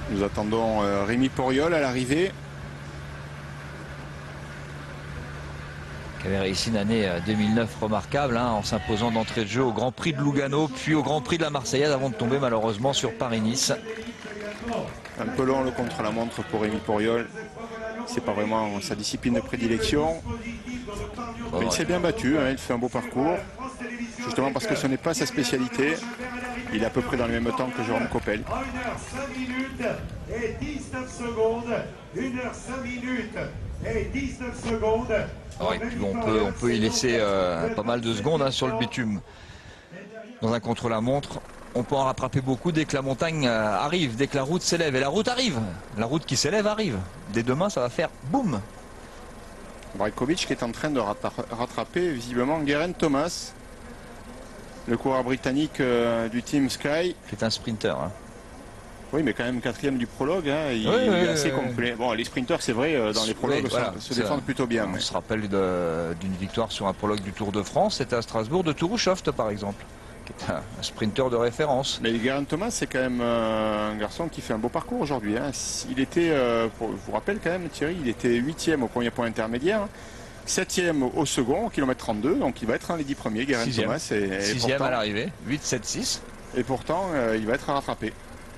Nous attendons Rémi Poriol à l'arrivée. Qui avait réussi une année 2009 remarquable hein, en s'imposant d'entrée de jeu au Grand Prix de Lugano, puis au Grand Prix de la Marseillaise avant de tomber malheureusement sur Paris-Nice. Un peu long le contre-la-montre pour Rémi Poriol. C'est pas vraiment sa discipline de prédilection. Mais il s'est bien battu, hein, il fait un beau parcours. Justement parce que ce n'est pas sa spécialité. Il est à peu près dans le même temps que Jérôme Coppel. 1h05 minutes et 19 secondes. 1h05 minutes et 19 secondes. Oh, et puis on peut y laisser pas mal de secondes hein, sur le bitume. Dans un contre-la-montre, on peut en rattraper beaucoup dès que la montagne arrive, dès que la route s'élève. Et la route arrive. La route qui s'élève arrive. Dès demain, ça va faire boum. Brajkovic qui est en train de rattraper visiblement Geraint Thomas, le coureur britannique du Team Sky. Qui est un sprinter. Hein. Oui, mais quand même quatrième du prologue. Hein, il est assez complet. Bon, les sprinters, c'est vrai, dans les prologues, voilà, se défendent plutôt bien. On se rappelle d'une victoire sur un prologue du Tour de France. C'était à Strasbourg de Tourouchoft, par exemple. Qui est un sprinter de référence. Mais Geraint Thomas, c'est quand même un garçon qui fait un beau parcours aujourd'hui. Hein. Il était, je vous rappelle quand même, Thierry, il était 8e au premier point intermédiaire. 7e au second, au kilomètre 32, donc il va être un des 10 premiers, Geraint Thomas. 6e à l'arrivée, 8, 7, 6. Et pourtant, il va être rattrapé.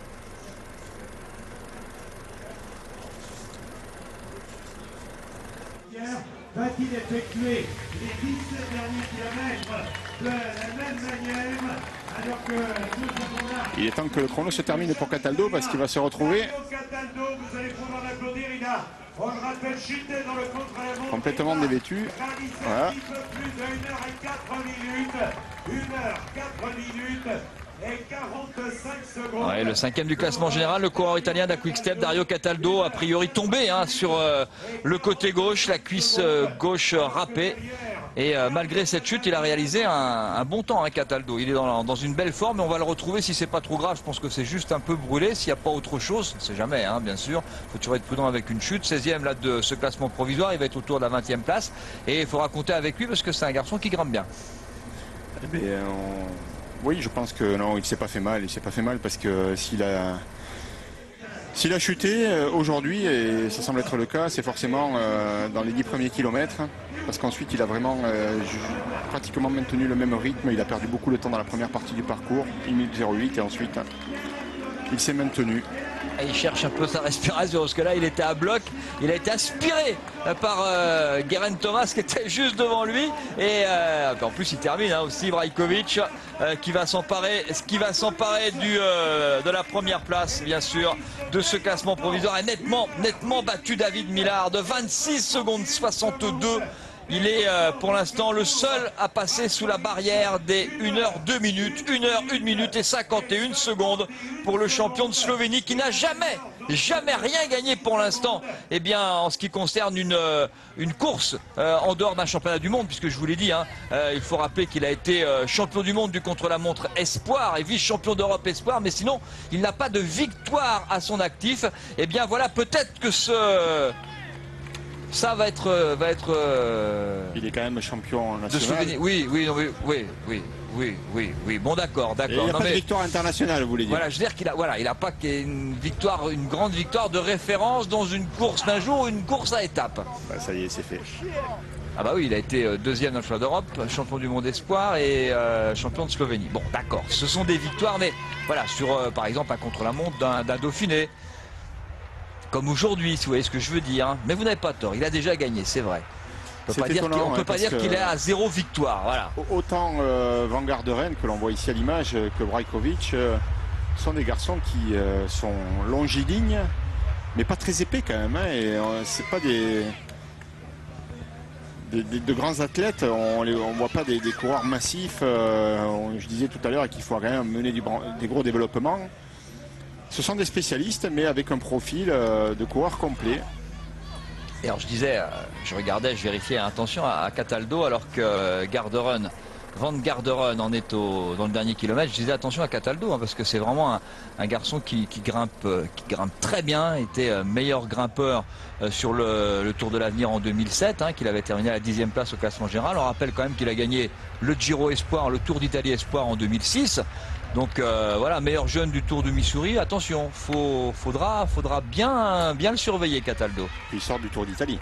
Va-t-il effectuer les 17 derniers kilomètres de la même manière alors que il est temps que le chrono se termine pour Cataldo parce qu'il va se retrouver Cataldo, vous allez pouvoir l'applaudir, il a, on le rappelle, chuté dans le contre-la-montre. Complètement dévêtu. Voilà. Un petit peu plus de 1h04 minutes. 1h04 minutes. Et 45 secondes. Ouais, le 5e du classement général, le coureur italien de la Quick Step, Dario Cataldo, a priori tombé hein, sur le côté gauche, la cuisse gauche râpée. Et malgré cette chute, il a réalisé un bon temps, hein, Cataldo. Il est dans une belle forme et on va le retrouver si c'est pas trop grave. Je pense que c'est juste un peu brûlé. S'il n'y a pas autre chose, on ne sait jamais, hein, bien sûr. Il faut toujours être prudent avec une chute. 16e là, de ce classement provisoire, il va être autour de la 20e place. Et il faudra compter avec lui parce que c'est un garçon qui grimpe bien. Eh bien, oui, je pense que non, il ne s'est pas fait mal. Il s'est pas fait mal parce que s'il a chuté aujourd'hui, et ça semble être le cas, c'est forcément dans les 10 premiers kilomètres. Parce qu'ensuite, il a vraiment pratiquement maintenu le même rythme. Il a perdu beaucoup de temps dans la première partie du parcours, 1 minute 08, et ensuite, il s'est maintenu. Et il cherche un peu sa respiration parce que là il était à bloc, il a été aspiré par Geraint Thomas qui était juste devant lui et en plus il termine hein, aussi Brajkovic qui va s'emparer de la première place bien sûr de ce classement provisoire et nettement battu David Millar de 26 secondes 62. Il est pour l'instant le seul à passer sous la barrière des 1h02 minutes, 1h01 minute et 51 secondes pour le champion de Slovénie qui n'a jamais rien gagné pour l'instant. Eh bien, en ce qui concerne une course en dehors d'un championnat du monde, puisque je vous l'ai dit, hein, il faut rappeler qu'il a été champion du monde du contre-la-montre espoir et vice-champion d'Europe espoir, mais sinon, il n'a pas de victoire à son actif. Eh bien, voilà, peut-être que ça va être. Il est quand même champion national. Oui. Bon, d'accord. Il n'y a pas de victoire internationale, vous voulez dire. Voilà, je veux dire qu'il a pas une grande victoire de référence dans une course d'un jour ou une course à étapes. Bah, ça y est, c'est fait. Ah bah oui, il a été deuxième dans le championnat d'Europe, champion du monde espoir et champion de Slovénie. Bon, d'accord, ce sont des victoires, mais voilà, sur par exemple un contre-la-montre d'un Dauphiné. Comme aujourd'hui, si vous voyez ce que je veux dire. Hein. Mais vous n'avez pas tort, il a déjà gagné, c'est vrai. On ne peut pas dire qu'il est à 0 victoire. Voilà. Autant Van Garderen, que l'on voit ici à l'image, que Brajkovic, sont des garçons qui sont longilignes, mais pas très épais quand même. Hein, et c'est pas de grands athlètes, on ne voit pas des coureurs massifs. Je disais tout à l'heure qu'il faut quand même mener des gros développements. Ce sont des spécialistes, mais avec un profil de coureur complet. Et alors je disais, je regardais, je vérifiais attention à Cataldo, alors que Garderen Van Garderen en est dans le dernier kilomètre. Je disais attention à Cataldo, hein, parce que c'est vraiment un garçon qui grimpe très bien, était meilleur grimpeur sur le Tour de l'Avenir en 2007, hein, qu'il avait terminé à la 10e place au classement général. On rappelle quand même qu'il a gagné le Giro Espoir, le Tour d'Italie Espoir en 2006. Donc voilà, meilleur jeune du Tour du Missouri. Attention, faudra bien le surveiller, Cataldo. Il sort du Tour d'Italie.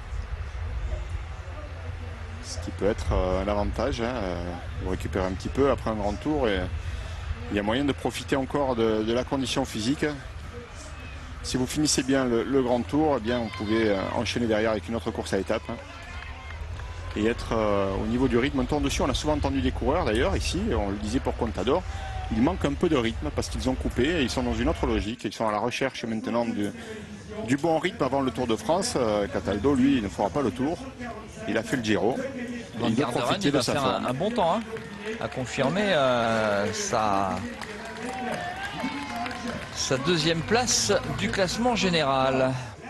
Ce qui peut être un avantage. Hein. Vous récupérez un petit peu après un grand tour. Et il y a moyen de profiter encore de la condition physique. Si vous finissez bien le grand tour, eh bien, vous pouvez enchaîner derrière avec une autre course à étapes. Hein. Et être au niveau du rythme. Un tour dessus, on a souvent entendu des coureurs d'ailleurs ici. On le disait pour Contador. Il manque un peu de rythme parce qu'ils ont coupé et ils sont dans une autre logique. Ils sont à la recherche maintenant du bon rythme avant le Tour de France. Cataldo, lui, il ne fera pas le Tour. Il a fait le Giro. Il va profiter de sa forme. Un bon temps, hein, à confirmer sa deuxième place du classement général.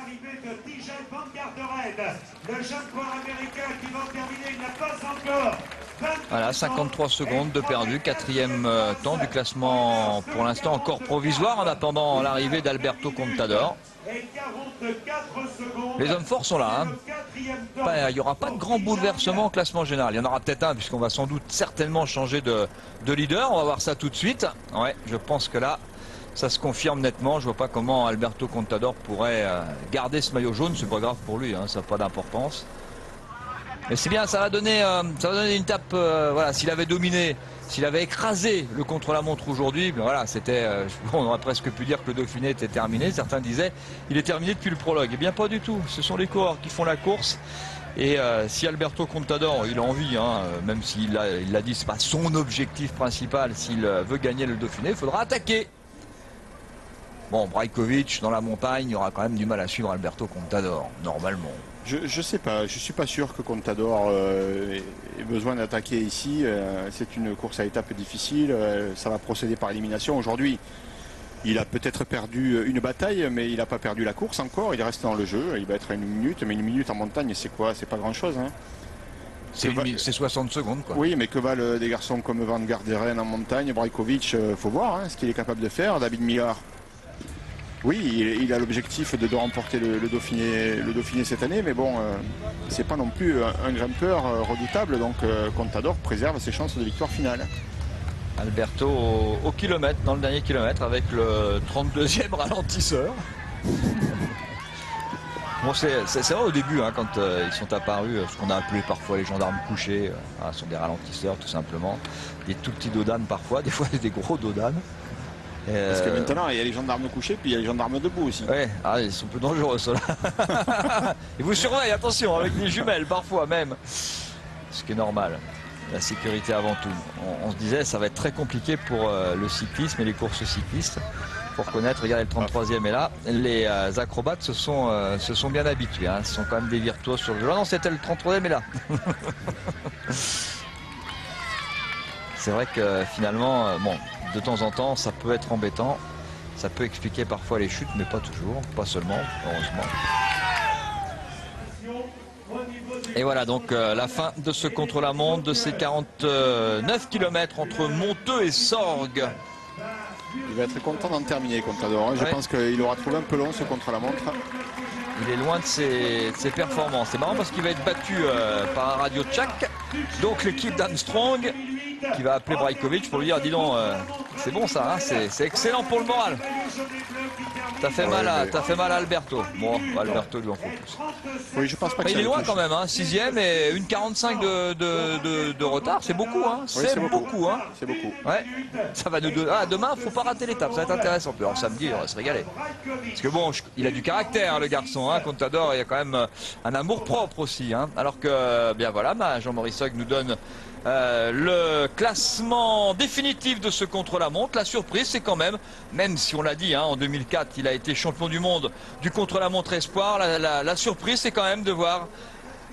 Le jeune coureur américain qui va terminer, il n'a pas encore. Voilà, 53 secondes de perdu, quatrième temps du classement pour l'instant encore provisoire en attendant l'arrivée d'Alberto Contador. Les hommes forts sont là. Hein. Il n'y aura pas de grand bouleversement au classement général. Il y en aura peut-être un puisqu'on va sans doute certainement changer de leader. On va voir ça tout de suite. Ouais, je pense que là, ça se confirme nettement. Je vois pas comment Alberto Contador pourrait garder ce maillot jaune. C'est pas grave pour lui, hein, ça n'a pas d'importance. Mais c'est bien, ça va donner une tape. Voilà, s'il avait dominé, s'il avait écrasé le contre-la-montre aujourd'hui, ben voilà, c'était. On aurait presque pu dire que le Dauphiné était terminé. Certains disaient, il est terminé depuis le prologue. Eh bien, pas du tout. Ce sont les coureurs qui font la course. Et si Alberto Contador, il a envie, hein, même s'il l'a dit, c'est pas son objectif principal. S'il veut gagner le Dauphiné, il faudra attaquer. Bon, Brajkovic dans la montagne, il y aura quand même du mal à suivre Alberto Contador, normalement. Je sais pas, je suis pas sûr que Contador ait besoin d'attaquer ici. C'est une course à étapes difficile, ça va procéder par élimination. Aujourd'hui, il a peut-être perdu une bataille, mais il n'a pas perdu la course encore. Il reste dans le jeu, il va être à 1 minute, mais 1 minute en montagne, c'est quoi? C'est pas grand-chose. Hein. C'est 60 secondes, quoi. Oui, mais que valent des garçons comme Van Garderen en montagne, Brajkovic, faut voir hein, ce qu'il est capable de faire. David Millar. Oui, il a l'objectif de remporter le Dauphiné cette année, mais bon, c'est pas non plus un grimpeur redoutable, donc Contador préserve ses chances de victoire finale. Alberto au kilomètre, dans le dernier kilomètre, avec le 32e ralentisseur. Bon, c'est vrai au début, hein, quand ils sont apparus, ce qu'on a appelé parfois les gendarmes couchés, ce sont des ralentisseurs tout simplement, des tout petits dodanes parfois, des fois des gros dodanes. Parce que maintenant, il y a les gendarmes couchés, puis il y a les gendarmes debout aussi. Ouais, ils sont peu dangereux, ceux-là. Ils vous surveillent, attention, avec des jumelles, parfois même. Ce qui est normal. La sécurité avant tout. On se disait, ça va être très compliqué pour le cyclisme et les courses cyclistes. Pour connaître, regardez, le 33e est là. Les acrobates se sont bien habitués. Hein. Ce sont quand même des virtuoses sur le jeu. Ah non, c'était le 33e est là. C'est vrai que finalement, bon, de temps en temps, ça peut être embêtant. Ça peut expliquer parfois les chutes, mais pas toujours, pas seulement, heureusement. Et voilà donc la fin de ce contre-la-montre, de ces 49 km entre Monteux et Sorgues. Il va être content d'en terminer, Contador. Hein. Je pense qu'il aura trouvé un peu long ce contre-la-montre. Il est loin de ses performances. C'est marrant parce qu'il va être battu par un radio tchèque. Donc l'équipe d'Armstrong qui va appeler Brajkovic pour lui dire, dis donc, c'est bon ça, hein, c'est excellent pour le moral. T'as fait mal à Alberto. Bon, Alberto lui en faut plus. Oui, je pense pas que il est loin quand même, hein, 6e et une 45 de retard, c'est beaucoup, hein. Oui, c'est beaucoup, hein. C'est beaucoup. Ouais. Ça va demain, faut pas rater l'étape, ça va être intéressant. Puis alors samedi, on va se régaler. Parce que bon, il a du caractère, le garçon, hein. Contador, il y a quand même un amour propre aussi, hein. Alors que, bien voilà, Jean-Maurice Hogg nous donne le classement définitif de ce contre-la-montre. La surprise, c'est quand même si on l'a dit, hein, en 2004, il a été champion du monde du contre-la-montre espoir, la surprise, c'est quand même de voir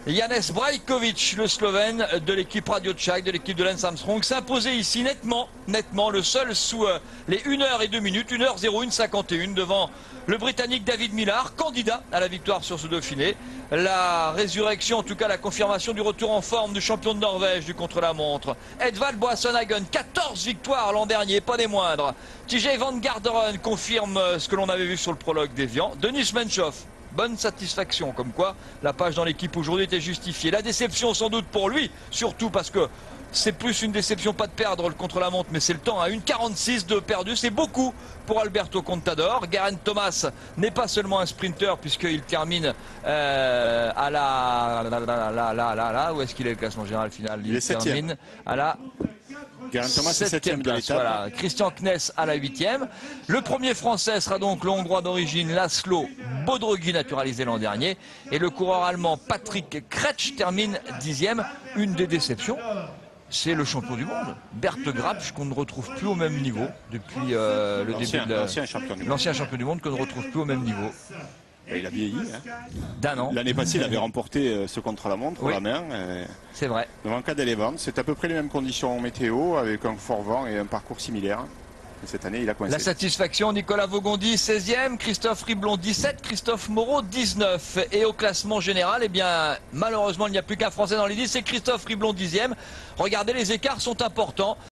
Janez Brajkovic, le Slovène de l'équipe Radio Tchak, de l'équipe de Lance Armstrong, s'est imposé ici nettement, le seul sous les 1h02 minutes, 1h01 51 devant le Britannique David Millar, candidat à la victoire sur ce Dauphiné. La résurrection, en tout cas la confirmation du retour en forme du champion de Norvège du contre-la-montre. Edvald Boasson Hagen, 14 victoires l'an dernier, pas des moindres. TJ Van Garderen confirme ce que l'on avait vu sur le prologue d'Evian. Denis Menchov, bonne satisfaction, comme quoi la page dans l'équipe aujourd'hui était justifiée. La déception sans doute pour lui, surtout parce que c'est plus une déception pas de perdre le contre-la-montre, mais c'est le temps à 1,46 de perdu. C'est beaucoup pour Alberto Contador. Geraint Thomas n'est pas seulement un sprinter puisqu'il termine à la... Où est-ce qu'il est le classement général final? Il est termine à la... Geraint Thomas est 7e de l'étape. Voilà. Christian Kness à la 8e. Le premier français sera donc le Hongrois d'origine Laszlo Bodrogi, naturalisé l'an dernier. Et le coureur allemand Patrick Kretsch termine 10e. Une des déceptions, c'est le champion du monde, Bert Grapsch, qu'on ne retrouve plus au même niveau depuis le début de l'ancien champion du monde, qu'on ne retrouve plus au même niveau. Et il a vieilli. D'un an. L'année passée, il avait remporté ce contre-la-montre, oui, la main. C'est vrai. Devant Cadel Evans, c'est à peu près les mêmes conditions météo, avec un fort vent et un parcours similaire. Et cette année, il a coincé. La satisfaction, Nicolas Vaugondi 16e, Christophe Riblon 17, Christophe Moreau 19. Et au classement général, eh bien, malheureusement, il n'y a plus qu'un Français dans les 10, c'est Christophe Riblon 10e. Regardez, les écarts sont importants.